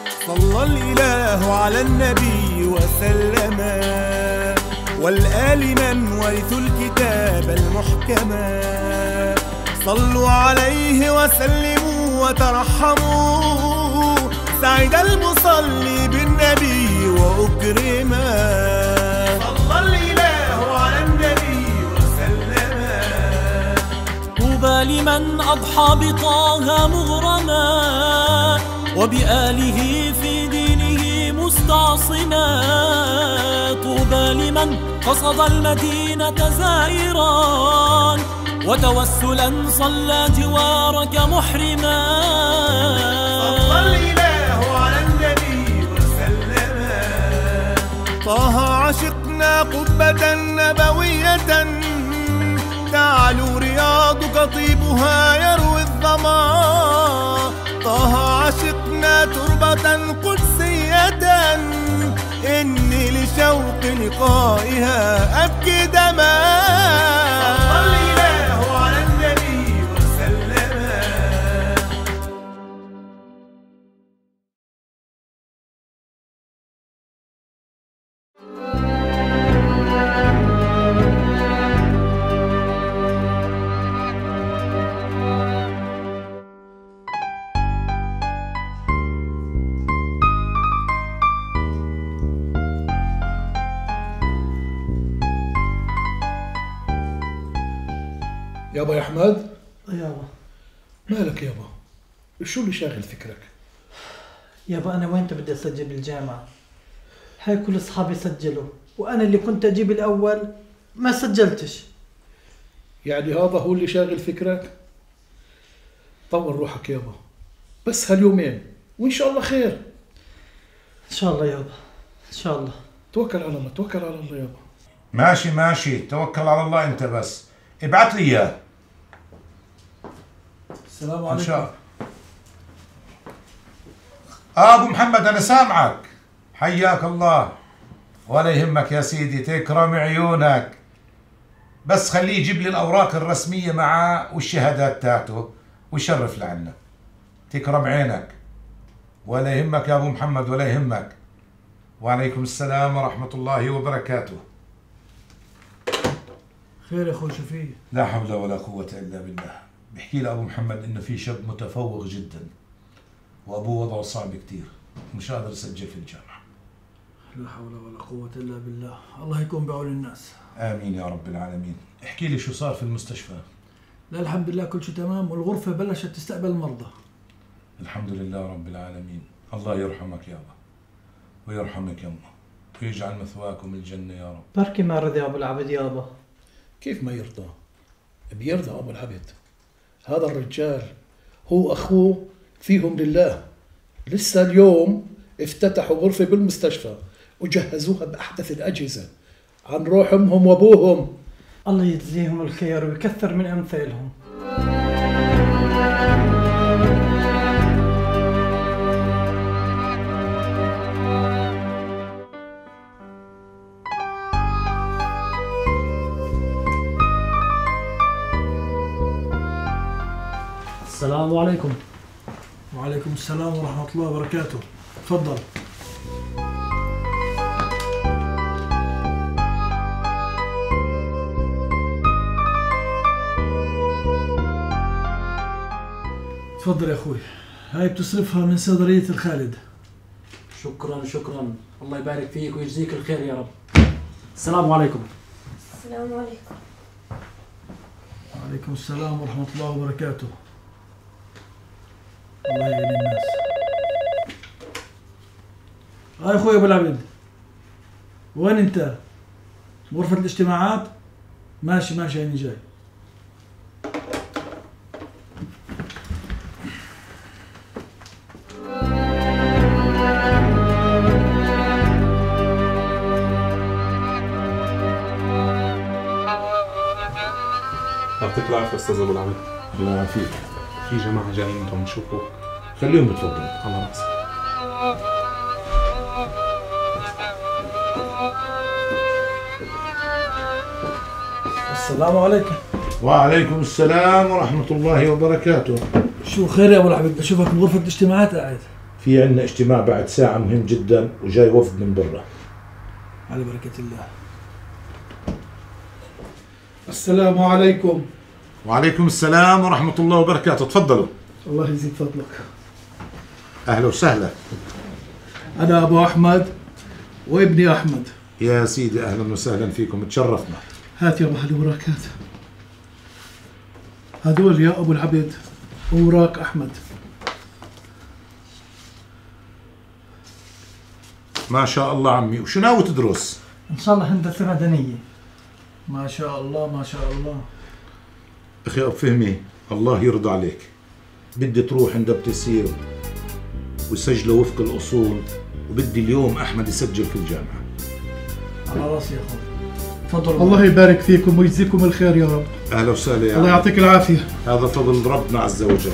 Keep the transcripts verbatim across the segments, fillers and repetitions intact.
صلى الإله على النبي وسلم، والآل من ورثوا الكتاب المحكما. صلوا عليه وسلموا وترحموا، سعد المصلي بالنبي وأكرما. صلى الإله على النبي وسلم. طوبى لمن أضحى بطه مغرما، وبآله في دينه مستعصما. طوبى لمن قصد المدينة زائرا، وتوسلا صلى جوارك محرما. صلى الإله على النبي وسلم. طه عشقنا قبة نبوية، تعلو رياضك طيبها يروي الظما. طه عشقنا تربة قدسية، إني لشوق لقائها أبكي دما. صلى الإله على النبي وسلم. يابا يا أحمد. يابا. مالك يابا؟ شو اللي شاغل فكرك؟ يابا أنا وين بدي أسجل بالجامعة؟ هاي كل أصحابي سجلوا، وأنا اللي كنت أجيب الأول ما سجلتش. يعني هذا هو اللي شاغل فكرك؟ طول روحك يابا، بس هاليومين وإن شاء الله خير. إن شاء الله يابا، إن شاء الله. توكل على الله، توكل على الله يابا. ماشي ماشي، توكل على الله أنت، بس ابعت لي إياه. السلام عليكم. إن شاء الله. آه أبو محمد أنا سامعك، حياك الله. ولا يهمك يا سيدي، تكرم عيونك، بس خليه يجيب لي الأوراق الرسمية معاه والشهادات تاعته ويشرف لعنا. تكرم عينك، ولا يهمك يا أبو محمد، ولا يهمك. وعليكم السلام ورحمة الله وبركاته. خير يا أخوي شفيق؟ لا حول ولا قوة إلا بالله. بحكي لي أبو محمد إنه في شاب متفوق جدا، وأبوه وضعه صعب كتير، مش قادر يسجل في الجامعة. لا حول ولا قوة إلا بالله، الله يكون بعون الناس. آمين يا رب العالمين. احكي لي شو صار في المستشفى؟ لا الحمد لله كل شيء تمام، والغرفة بلشت تستقبل المرضى. الحمد لله رب العالمين. الله يرحمك يابا، ويرحمك يمه، ويجعل مثواكم الجنة يا رب. بركي ما رضي أبو العبد يابا. كيف ما يرضى؟ بيرضى أبو العبد. هذا الرجال هو أخوه فيهم لله. لسه اليوم افتتحوا غرفة بالمستشفى وجهزوها بأحدث الأجهزة عن روح أمهم وأبوهم. الله يجزيهم الخير ويكثر من أمثالهم. السلام عليكم. وعليكم السلام ورحمة الله وبركاته. تفضل. تفضل يا أخوي، هاي بتصرفها من صيدلية الخالد. شكرا شكرا، الله يبارك فيك ويجزيك الخير يا رب. السلام عليكم. السلام عليكم. وعليكم السلام ورحمة الله وبركاته. الله يعين الناس. هاي اخوي ابو العبد، وين انت؟ غرفة الاجتماعات؟ ماشي ماشي هيني جاي. يعطيك العافية أستاذ أبو العبد. الله يعافيك. في جماعة جايين بدهم يشوفوك. خليهم يتفضلوا. الله راسك. السلام عليكم. وعليكم السلام ورحمة الله وبركاته. شو خير يا ابو العبد؟ بشوفك بغرفة الاجتماعات قاعد. في عندنا اجتماع بعد ساعة مهم جدا وجاي وفد من برا. على بركة الله. السلام عليكم. وعليكم السلام ورحمة الله وبركاته، تفضلوا. الله يزيد فضلك. أهلا وسهلا. أنا أبو أحمد وابني أحمد. يا سيدي أهلا وسهلا فيكم، تشرفنا. هات يا محل وراكات. هذول يا أبو العبد وراك أحمد. ما شاء الله عمي، وشو ناوي تدرس؟ إن شاء الله هندسة مدنية. ما شاء الله ما شاء الله. أخي أبو فهمي الله يرضى عليك، بدي تروح عند ابتسير ويسجلوا وفق الأصول، وبدي اليوم أحمد يسجل في الجامعة. على راسي يا أخوي. تفضل. الله يبارك فيكم ويجزيكم الخير يا رب. أهلا وسهلا يا الله عم. يعطيك العافية. هذا فضل ربنا عز وجل.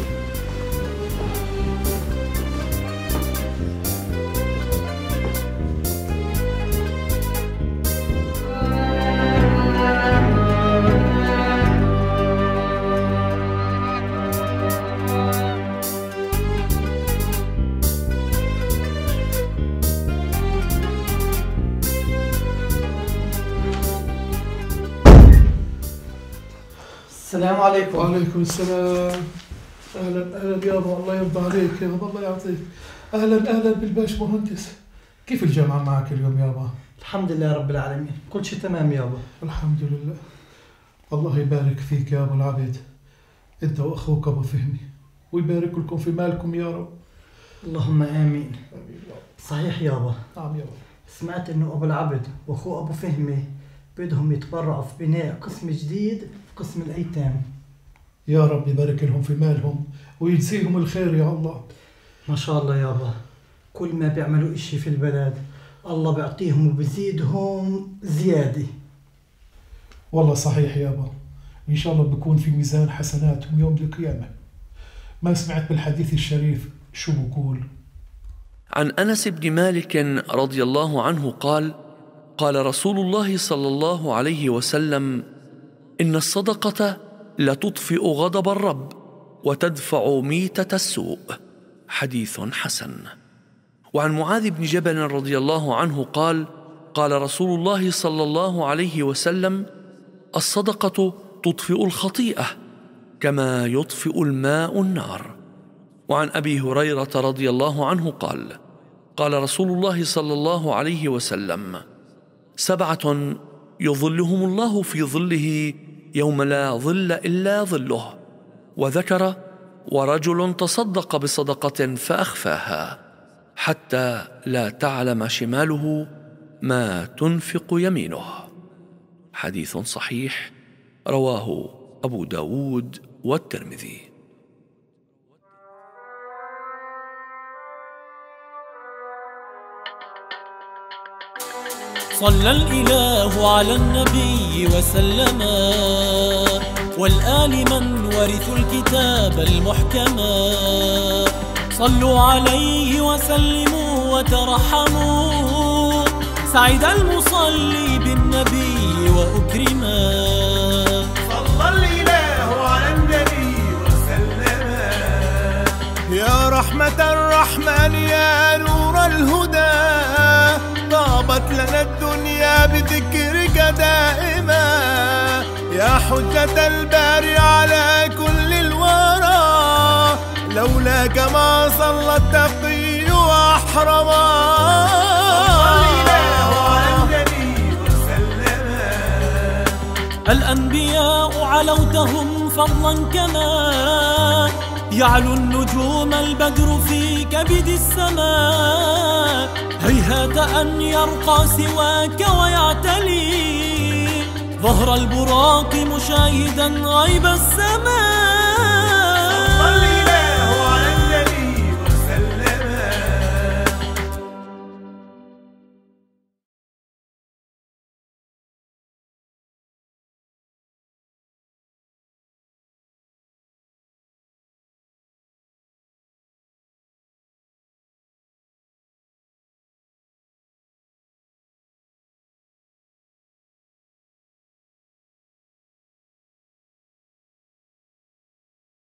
السلام عليكم. وعليكم السلام. اهلا اهلا يابا، الله يرضى عليك يابا، الله يعطيك. اهلا اهلا بالباش مهندس. كيف الجامعة معك اليوم يابا؟ الحمد لله رب العالمين، كل شيء تمام يابا. الحمد لله. الله يبارك فيك يا ابو العبد، انت واخوك ابو فهمي، ويبارك لكم في مالكم يا رب. اللهم امين. صحيح يابا. نعم يابا. سمعت انه ابو العبد واخوه ابو فهمي بدهم يتبرعوا في بناء قسم جديد في قسم الايتام. يا رب يبارك لهم في مالهم ويجزيهم الخير يا الله. ما شاء الله يابا، كل ما بيعملوا اشي في البلد الله بيعطيهم وبزيدهم زيادة. والله صحيح يابا، إن شاء الله بكون في ميزان حسناتهم يوم القيامة. ما سمعت بالحديث الشريف شو بقول؟ عن أنس بن مالك رضي الله عنه قال: قال رسول الله صلى الله عليه وسلم: إن الصدقة لتطفئ غضب الرب وتدفع ميتة السوء. حديث حسن. وعن معاذ بن جبل رضي الله عنه قال: قال رسول الله صلى الله عليه وسلم: الصدقة تطفئ الخطيئة كما يطفئ الماء النار. وعن أبي هريرة رضي الله عنه قال: قال رسول الله صلى الله عليه وسلم: سبعة يظلهم الله في ظله يوم لا ظل إلا ظله. وذكر: ورجل تصدق بصدقة فأخفاها حتى لا تعلم شماله ما تنفق يمينه. حديث صحيح رواه أبو داود والترمذي. صلى الإله على النبي وسلم، والآل من ورثوا الكتاب المحكما. صلوا عليه وسلموا وترحموا، سعد المصلي بالنبي وأكرما. صلى الإله على النبي وسلم. يا رحمة الرحمن يا نور الهدى، طابت لنا الدنيا بذكرك دائما. يا حجة الباري على كل الورى، لولاك ما صلى التقي وأحرما. الأنبياء علوتهم فضلا كما يعلو النجوم البدر في كبد السماء. هيهات أن يرقى سواك ويعتلي ظهر البراق مشاهدا غيب السماء.